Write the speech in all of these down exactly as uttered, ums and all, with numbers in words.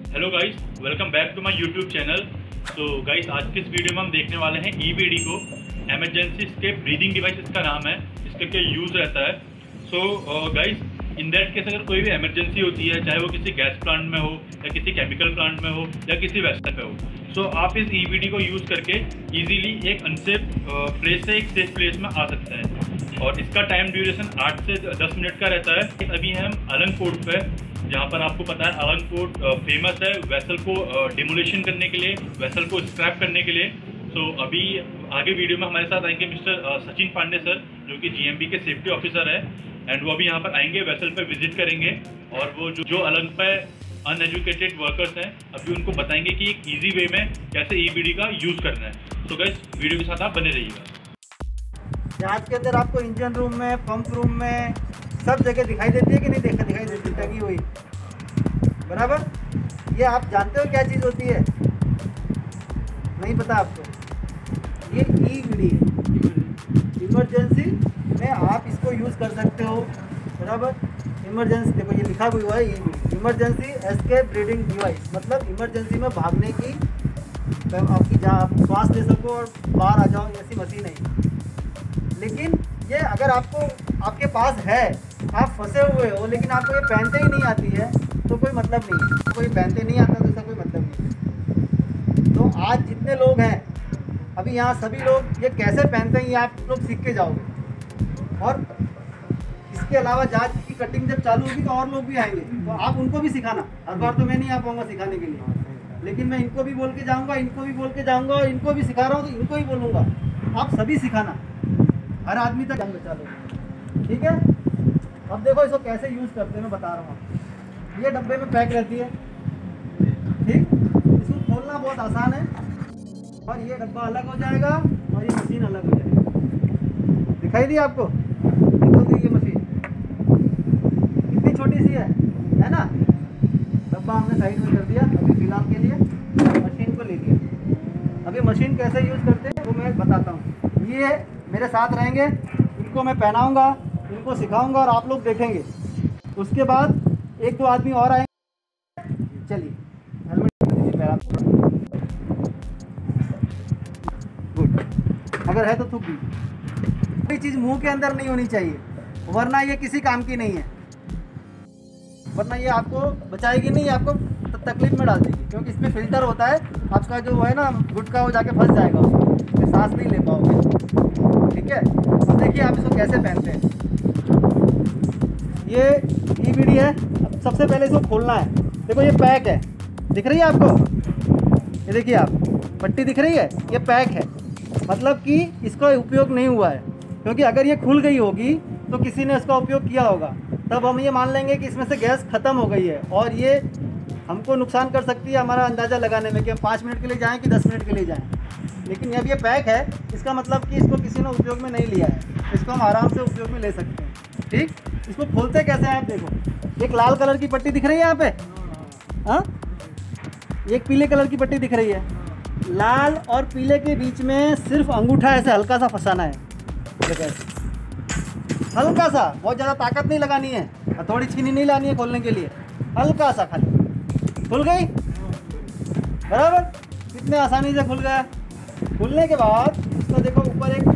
Hello guys, welcome back to my YouTube channel. तो guys, आज के इस वीडियो में हम देखने वाले हैं ई बी डी को। एमरजेंसी स्केप ब्रीदिंग डिवाइस इसका नाम है। इसका क्या यूज़ रहता है। So guys, in that case अगर कोई भी एमरजेंसी होती है, चाहे वो किसी गैस प्लांट में हो या किसी केमिकल प्लांट में हो या किसी वेसल पे हो, सो so, आप इस ई बी डी को यूज़ करके इजीली एक अनसेफ प्लेस से एक सेफ प्लेस में आ सकते हैं। और इसका टाइम ड्यूरेशन आठ से दस मिनट का रहता है। अभी हम अलंग पोर्ट पे, जहाँ पर आपको पता है अलंग पोर्ट फेमस है वेसल को डिमोलिशन करने के लिए, वेसल को स्क्रैप करने के लिए। सो so, अभी आगे वीडियो में हमारे साथ आएंगे मिस्टर सचिन पांडे सर, जो कि जी एम बी के सेफ्टी ऑफिसर है। एंड वो अभी यहाँ पर आएंगे, वेसल पे विजिट करेंगे और वो जो, जो अलंग पे अनएजुकेटेड वर्कर्स हैं, अभी उनको बताएंगे कि एक ईजी वे में कैसे ई बी डी का यूज़ करना है। तो गाइस, वीडियो के साथ आप बने रहिएगा। जहाज के अंदर आपको इंजन रूम में, पंप रूम में सब जगह दिखाई देती है कि नहीं देखा दिखाई देती टंगी हुई, बराबर। ये आप जानते हो क्या चीज़ होती है? नहीं पता आपको? ये ई बी डी है। इमरजेंसी में आप इसको यूज़ कर सकते हो, बराबर। इमरजेंसी देखो ये लिखा हुआ है, E B D emergency escape breathing device, मतलब इमरजेंसी में भागने की, आपकी जहाँ आप श्वास ले सको और बाहर आ जाओ, ऐसी मशीन है। लेकिन ये अगर आपको आपके पास है, आप फंसे हुए हो, लेकिन आपको ये पहनते ही नहीं आती है, तो कोई मतलब नहीं है। कोई पहनते नहीं आता तो इसका कोई मतलब नहीं है। तो आज जितने लोग हैं अभी यहाँ, सभी लोग ये कैसे पहनते हैं ये आप लोग सीख के जाओगे। और इसके अलावा जहाज की कटिंग जब चालू होगी तो और लोग भी आएंगे, तो आप उनको भी सिखाना। हर बार तो मैं नहीं आ पाऊँगा सिखाने के लिए, लेकिन मैं इनको भी बोल के जाऊँगा, इनको भी बोल के जाऊँगा, और इनको भी सिखा रहा हूँ तो इनको भी बोलूँगा। आप सभी सिखाना, हर आदमी तक जंग बचा लो, ठीक है। अब देखो इसको कैसे यूज़ करते हैं, मैं बता रहा हूँ। ये डब्बे में पैक रहती है, ठीक। इसको खोलना बहुत आसान है, और ये डब्बा अलग हो जाएगा और ये मशीन अलग हो जाएगी। दिखाई दी आपको? निकल दी ये मशीन, कितनी छोटी सी है, है ना। डब्बा हमने साइड में कर दिया अभी फिलहाल के लिए, मशीन को ले लिया। अभी मशीन कैसे यूज़ करते हैं वो मैं बताता हूँ। ये मेरे साथ रहेंगे, इनको मैं पहनाऊंगा, इनको सिखाऊंगा और आप लोग देखेंगे। उसके बाद एक दो आदमी और आएंगे। चलिए हेलमेट दीजिए पैर आप। गुड, अगर है तो थूक दीजिए। कोई चीज़ मुंह के अंदर नहीं होनी चाहिए, वरना ये किसी काम की नहीं है। वरना ये आपको बचाएगी नहीं, आपको तकलीफ में डाल देगी, क्योंकि इसमें फिल्टर होता है। आपका जो है ना गुटका, वो जाके फंस जाएगा उसमें, सांस नहीं ले पाओगे, ठीक है। अब देखिए आप इसको कैसे पहनते हैं। ये ई बी डी है। अब सबसे पहले इसको खोलना है। देखो ये पैक है, दिख रही है आपको? ये देखिए आप, पट्टी दिख रही है, ये पैक है, मतलब कि इसका उपयोग नहीं हुआ है। क्योंकि अगर ये खुल गई होगी तो किसी ने इसका उपयोग किया होगा, तब हम ये मान लेंगे कि इसमें से गैस ख़त्म हो गई है, और ये हमको नुकसान कर सकती है हमारा अंदाज़ा लगाने में कि हम पाँच मिनट के लिए जाएँ कि दस मिनट के लिए जाएँ। लेकिन जब ये पैक है, इसका मतलब कि इसको किसी ने उपयोग में नहीं लिया है, इसको हम आराम से उपयोग में ले सकते हैं, ठीक। इसको खोलते कैसे हैं आप देखो। एक लाल कलर की पट्टी दिख रही है यहाँ पे, हाँ, एक पीले कलर की पट्टी दिख रही है। लाल और पीले के बीच में सिर्फ अंगूठा ऐसे हल्का सा फंसाना है, देखो ऐसे हल्का सा, बहुत ज़्यादा ताकत नहीं लगानी है, थोड़ी छीनी नहीं लानी है खोलने के लिए, हल्का सा खाली। खुल गई, बराबर, कितने आसानी से खुल गया। खुलने के बाद इसको देखो, ऊपर एक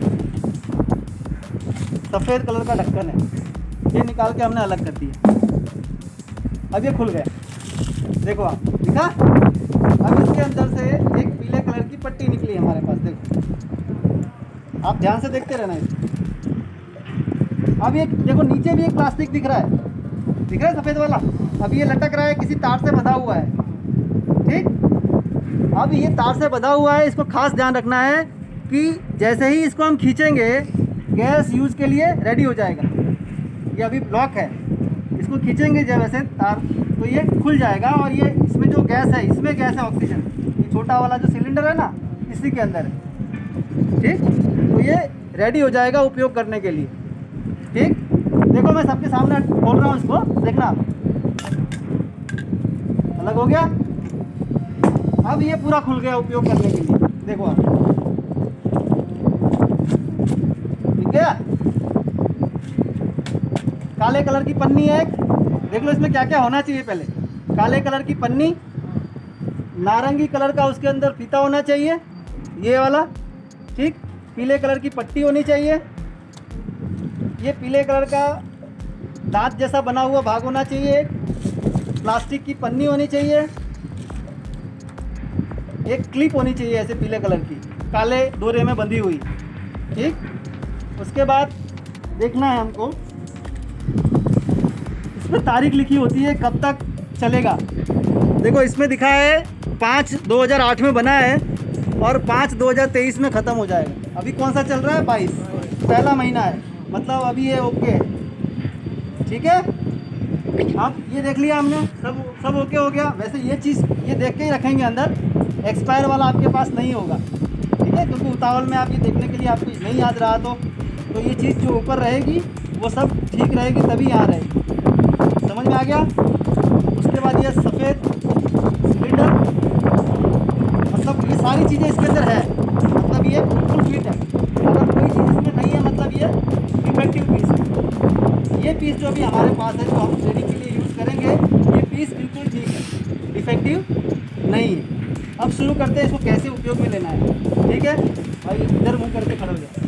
सफ़ेद कलर का ढक्कन है, ये निकाल के हमने अलग कर दिया। अब ये खुल गया, देखो आप, दिखा। अब इसके अंदर से एक पीले कलर की पट्टी निकली हमारे पास, देखो आप ध्यान से देखते रहना इसको। अब ये देखो नीचे भी एक प्लास्टिक दिख रहा है, दिख रहा है सफ़ेद वाला। अब ये लटक रहा है, किसी तार से बंधा हुआ है, ठीक। अब ये तार से बंधा हुआ है, इसको खास ध्यान रखना है कि जैसे ही इसको हम खींचेंगे, गैस यूज़ के लिए रेडी हो जाएगा। ये अभी ब्लॉक है, इसको खींचेंगे जब ऐसे तार, तो ये खुल जाएगा, और ये इसमें जो गैस है, इसमें गैस है ऑक्सीजन, ये छोटा वाला जो सिलेंडर है ना, इसी के अंदर है, ठीक। तो ये रेडी हो जाएगा उपयोग करने के लिए, ठीक। देखो मैं सबके सामने खोल रहा हूँ इसको, देखना अलग हो गया। अब ये पूरा खुल गया उपयोग करने के लिए, देखो आप, ठीक है। काले कलर की पन्नी है एक, देख लो इसमें क्या क्या होना चाहिए। पहले काले कलर की पन्नी, नारंगी कलर का उसके अंदर फीता होना चाहिए, ये वाला, ठीक। पीले कलर की पट्टी होनी चाहिए, ये पीले कलर का दांत जैसा बना हुआ भाग होना चाहिए, प्लास्टिक की पन्नी होनी चाहिए, एक क्लिप होनी चाहिए ऐसे पीले कलर की, काले डोरे में बंधी हुई, ठीक। उसके बाद देखना है हमको, इस पर तारीख लिखी होती है कब तक चलेगा। देखो इसमें दिखा है पाँच दो हज़ार आठ में बना है और पाँच दो हज़ार तेईस में ख़त्म हो जाएगा। अभी कौन सा चल रहा है? बाईस, पहला महीना है, मतलब अभी ये ओके है, ठीक है। अब ये देख लिया हमने, सब सब ओके हो गया। वैसे ये चीज़ ये देख के ही रखेंगे अंदर, एक्सपायर वाला आपके पास नहीं होगा, ठीक है, क्योंकि उतावल में आप ये देखने के लिए आपको नहीं याद रहा तो तो ये चीज़ जो ऊपर रहेगी वो सब ठीक रहेगी, तभी यहाँ रहेगी। समझ में आ गया? उसके बाद ये सफ़ेद सिलेंडर, मतलब ये सारी चीज़ें इसके अंदर है, मतलब ये बिल्कुल फिट है। अगर कोई चीज़ इसमें नहीं है मतलब ये डिफेक्टिव पीस है। ये पीस जो अभी हमारे पास है, जो हम ट्रेडिंग के लिए यूज़ करेंगे, ये पीस बिल्कुल ठीक है, डिफेक्टिव नहीं है। अब शुरू करते हैं, इसको कैसे उपयोग में लेना है, ठीक है भाई। इधर मुँह करके खड़े हो जाए,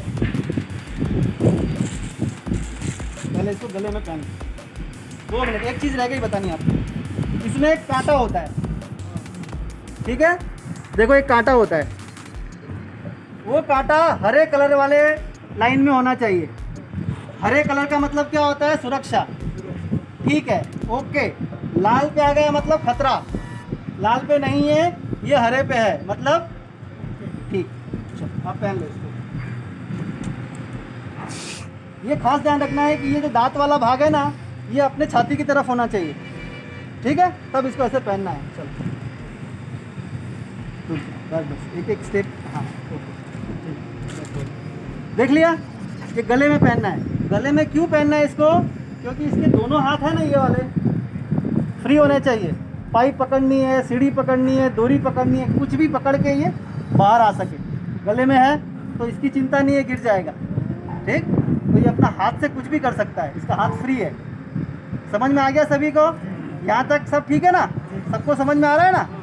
पहले इसको गले में पहन, दो मिनट। एक चीज़ रह गई बतानी आपको, इसमें एक कांटा होता है, ठीक है। देखो एक कांटा होता है, वो कांटा हरे कलर वाले लाइन में होना चाहिए। हरे कलर का मतलब क्या होता है? सुरक्षा, ठीक है, ओके। लाल पे आ गया मतलब खतरा, लाल पे नहीं है, ये हरे पे है मतलब ठीक। चलो आप पहन लो इसको। ये खास ध्यान रखना है कि ये जो दांत वाला भाग है ना, ये अपने छाती की तरफ होना चाहिए, ठीक है, तब इसको ऐसे पहनना है। चलो बस बस एक एक स्टेप, हाँ ओके, देख लिया। ये गले में पहनना है। गले में क्यों पहनना है इसको? क्योंकि इसके दोनों हाथ है ना, ये वाले फ्री होने चाहिए। पाइप पकड़नी है, सीढ़ी पकड़नी है, डोरी पकड़नी है, कुछ भी पकड़ के ये बाहर आ सके। गले में है तो इसकी चिंता नहीं है, गिर जाएगा, ठीक। तो ये अपना हाथ से कुछ भी कर सकता है, इसका हाथ फ्री है। समझ में आ गया सभी को? यहाँ तक सब ठीक है ना? सबको समझ में आ रहा है ना?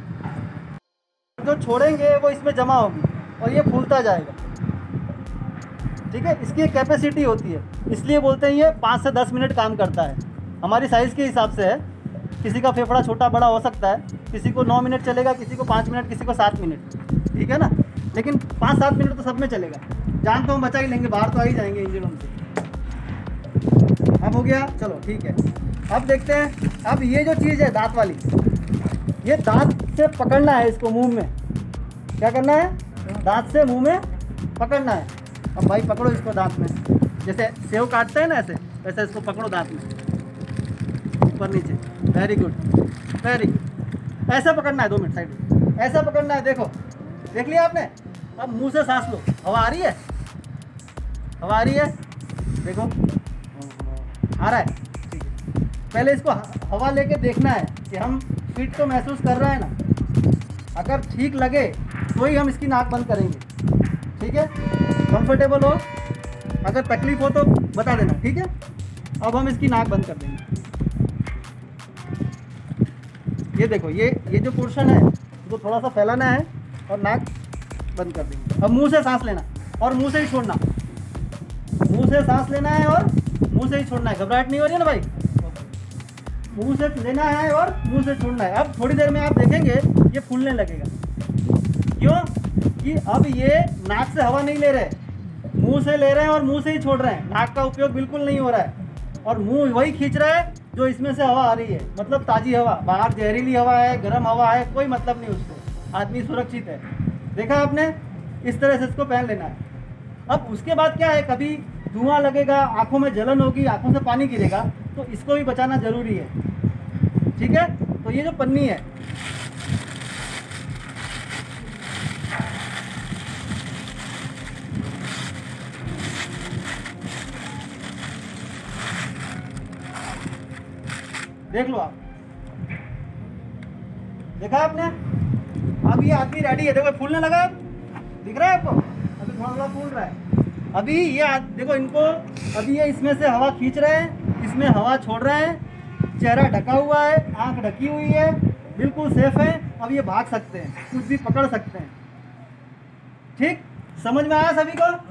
जो छोड़ेंगे वो इसमें जमा होगी और ये फूलता जाएगा, ठीक है। इसकी एक कैपेसिटी होती है, इसलिए बोलते हैं ये पाँच से दस मिनट काम करता है। हमारी साइज़ के हिसाब से है, किसी का फेफड़ा छोटा बड़ा हो सकता है, किसी को नौ मिनट चलेगा, किसी को पाँच मिनट, किसी को सात मिनट, ठीक है ना। लेकिन पाँच सात मिनट तो सब में चलेगा। जान तो हम बचा ही लेंगे, बाहर तो आ ही जाएंगे इंजन रूम से। अब हो गया, चलो ठीक है। अब देखते हैं, अब ये जो चीज़ है दांत वाली, ये दांत से पकड़ना है इसको मुंह में। क्या करना है? दांत से मुंह में पकड़ना है। अब भाई पकड़ो इसको दांत में, जैसे सेव काटते हैं ना ऐसे, वैसे इसको पकड़ो दांत में, ऊपर नीचे। Very good, very good. ऐसा पकड़ना है, दो मिनट साइड में, ऐसा पकड़ना है। देखो, देख लिया आपने? अब मुंह से सांस लो। हवा आ रही है? हवा आ रही है? देखो आ रहा है, ठीक है। पहले इसको हवा लेके देखना है कि हम फिट तो महसूस कर रहे हैं ना। अगर ठीक लगे तो ही हम इसकी नाक बंद करेंगे, ठीक है। कंफर्टेबल हो, अगर तकलीफ हो तो बता देना, ठीक है। अब हम इसकी नाक बंद कर देंगे। ये देखो, ये ये जो पोर्शन है वो थोड़ा सा फैलाना है और नाक बंद कर देंगे। अब मुंह से सांस लेना और मुंह से ही छोड़ना, मुंह से सांस लेना है और मुंह से ही छोड़ना है। घबराहट नहीं हो रही है ना भाई? मुंह से लेना है और मुंह से छोड़ना है। अब थोड़ी देर में आप देखेंगे ये फूलने लगेगा। क्यों? कि अब ये नाक से हवा नहीं ले रहे, मुंह से ले रहे हैं और मुंह से ही छोड़ रहे हैं। नाक का उपयोग बिल्कुल नहीं हो रहा है और मुंह वही खींच रहा है जो इसमें से हवा आ रही है, मतलब ताज़ी हवा। बाहर जहरीली हवा है, गर्म हवा है, कोई मतलब नहीं उसको। आदमी सुरक्षित है। देखा आपने? इस तरह से इसको पहन लेना है। अब उसके बाद क्या है, कभी धुआं लगेगा, आंखों में जलन होगी, आंखों से पानी गिरेगा, तो इसको भी बचाना जरूरी है, ठीक है। तो ये जो पन्नी है, देख लो आप, देखा आपने? अब ये आदमी रेडी है। देखो फूलने लगा, दिख रहा है आपको? अभी थोड़ा थोड़ा फूल रहा है। अभी ये देखो इनको, अभी ये इसमें से हवा खींच रहे हैं, इसमें हवा छोड़ रहे हैं। चेहरा ढका हुआ है, आंख ढकी हुई है, बिल्कुल सेफ है। अब ये भाग सकते हैं, कुछ भी पकड़ सकते हैं। ठीक, समझ में आया सभी को?